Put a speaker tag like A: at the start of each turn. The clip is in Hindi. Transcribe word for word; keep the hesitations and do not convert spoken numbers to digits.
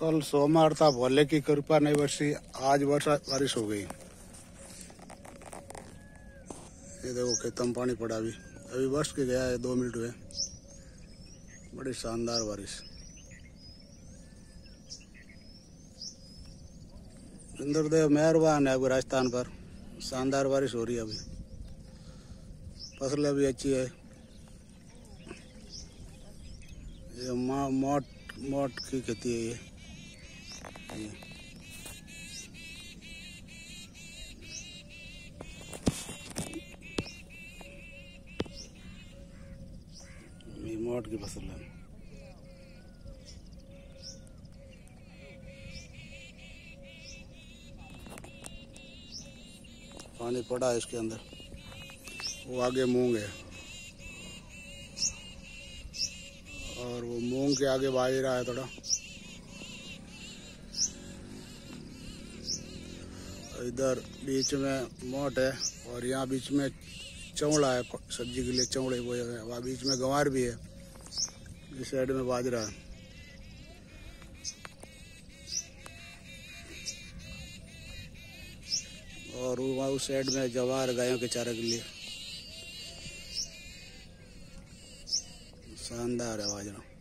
A: कल सोमवार था, भोले की कृपा नहीं बरसी, आज वर्षा बारिश हो गई। ये देखो खेतों में पानी पड़ा, अभी अभी बरस के गया है, दो मिनट हुए। बड़ी शानदार बारिश। इंद्रदेव मेहरबान है अभी राजस्थान पर, शानदार बारिश हो रही है। अभी फसलें भी अच्छी है। ये मोट मोट की खेती है ये, ये मोट की फसल है। पानी पड़ा है इसके अंदर। वो आगे मूंग है और वो मूंग के आगे बाजरा है थोड़ा। इधर बीच में मोट है और यहाँ बीच में चौड़ा है, सब्जी के लिए चौड़े वो है। वहाँ बीच में गंवार भी है, इस साइड में बाजरा है। और वहाँ उस साइड में जवार गायों के चारे के लिए। शानदार है बाजरा।